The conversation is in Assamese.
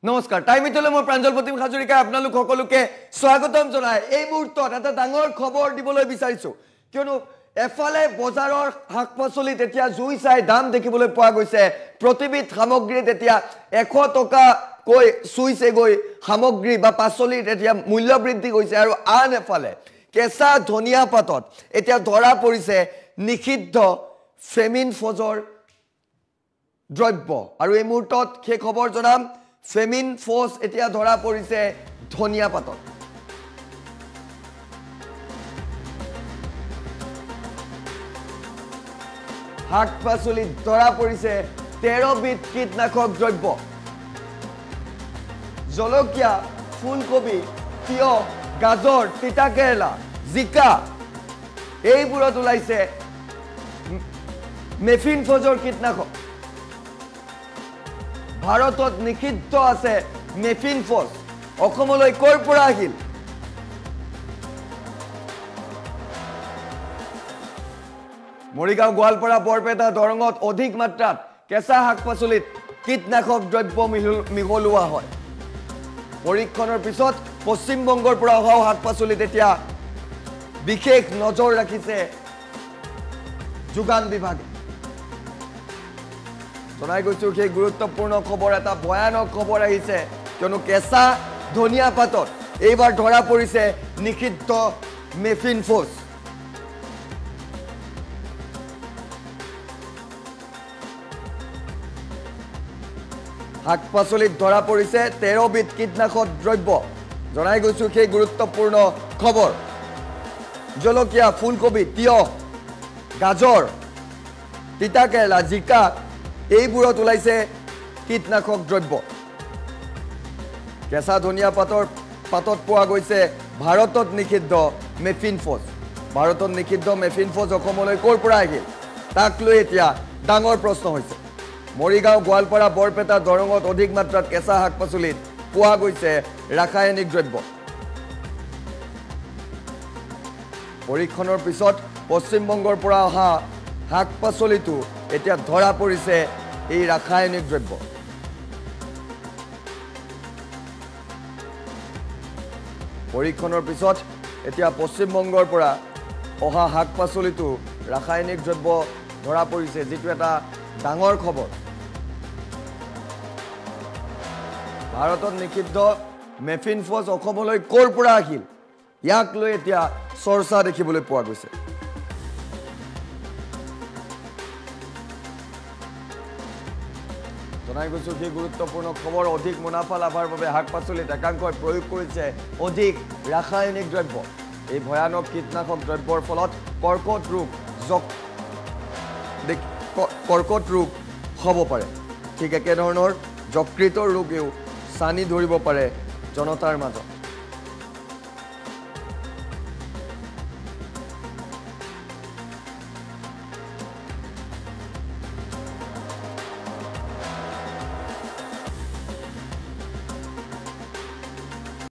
নমস্কাৰ টাইমিটলে মই প্ৰাঞ্জল প্ৰতিম হাজৰিকা আপোনালোক সকলোকে স্বাগতম জনাই এই মুহূৰ্তত এটা ডাঙৰ খবৰ দিবলৈ বিচাৰিছো কিয়নো এফালে বজাৰৰ শাক-পাচলিত এতিয়া জুই চাই দাম দেখিবলৈ পোৱা গৈছে প্ৰতিবিধ সামগ্ৰীত এতিয়া 100 টকা কৈ চুইছে গৈ সামগ্ৰী বা পাচলিত এতিয়া মূল্য বৃদ্ধি হৈছে আৰু আন এফালে কেঁচা ধনিয়া পাতত এতিয়া ধৰা পৰিছে নিষিদ্ধ ফেমিন ফজৰ দ্ৰব্য আৰু এই মুহূৰ্তত সেই খবৰ জনাম ফেমিন ফজ এতিয়া ধৰা পৰিছে ধনিয়া পাতত শাক-পাচলিত ধৰা পৰিছে 13 বিধ কীটনাশক দ্ৰব্য জলকীয়া ফুলকবি তিয়হ গাজৰ তিতাকেৰেলা জিকা এইবোৰত ওলাইছে মেফিন ফজৰ কীটনাশক ভাৰতত নিষিদ্ধ আছে মেফিন ফজ অসমলৈ কৰ পৰা আহিল মৰিগাঁও গোৱালপাৰা বৰপেটা দৰঙত অধিক মাত্ৰাত কেঁচা শাক-পাচলিত কীটনাশক দ্ৰব্য মিহলোৱা হয় পৰীক্ষণৰ পিছত পশ্চিম বংগৰ পৰা অহা শাক-পাচলিত এতিয়া বিশেষ নজৰ ৰাখিছে যোগান বিভাগে জনাই গৈছো সেই গুৰুত্বপূৰ্ণ খবৰ এটা ভয়ানক খবৰ আহিছে কিয়নো কেঁচা ধনিয়া পাতত এইবাৰ ধৰা পৰিছে নিষিদ্ধ মেফিন ফজ শাক-পাচলিত ধৰা পৰিছে 13 বিধ কীটনাশক দ্ৰব্য জনাই গৈছো সেই গুৰুত্বপূৰ্ণ খবৰ জলকীয়া ফুলকবি তিয়হ গাজৰ তিতাকেৰেলা জিকা এইবোৰত ওলাইছে কীটনাশক দ্ৰব্য কেঁচা ধনিয়া পাতত পোৱা গৈছে ভাৰতত নিষিদ্ধ মেফিন ফজ ভাৰতত নিষিদ্ধ মেফিন ফজ অসমলৈ কৰ পৰা আহিল তাক লৈ এতিয়া ডাঙৰ প্ৰশ্ন হৈছে মৰিগাঁও গোৱালপাৰা বৰপেটা দৰঙত অধিক মাত্ৰাত কেঁচা শাক-পাচলিত পোৱা গৈছে ৰাসায়নিক দ্ৰব্য পৰীক্ষণৰ পিছত পশ্চিম বংগৰ পৰা অহা শাক-পাচলিটো এতিয়া ধৰা পৰিছে এই ৰাসায়নিক দ্ৰব্য পৰীক্ষণৰ পিছত এতিয়া পশ্চিম বংগৰ পৰা অহা শাক-পাচলিটো ৰাসায়নিক দ্ৰব্য ধৰা পৰিছে যেটো এটা ডাঙৰ খবৰ ভাৰতত নিষিদ্ধ মেফিন ফজ অসমলৈ কৰ পৰা আহিল ইয়াক লৈ এতিয়া চৰ্চা দেখিবলৈ পোৱা গৈছে জনাই গৈছো সেই গুৰুত্বপূৰ্ণ খবৰ অধিক মুনাফা লাভৰ বাবে শাক-পাচলিত একাংশই প্ৰয়োগ কৰিছে অধিক ৰাসায়নিক দ্ৰব্য এই ভয়ানক কীটনাশক দ্ৰব্যৰ ফলত কৰ্কট ৰোগ হ'ব পাৰে ঠিক একেধৰণৰ যকৃতৰ ৰোগেও চানি ধৰিব পাৰে জনতাৰ মাজত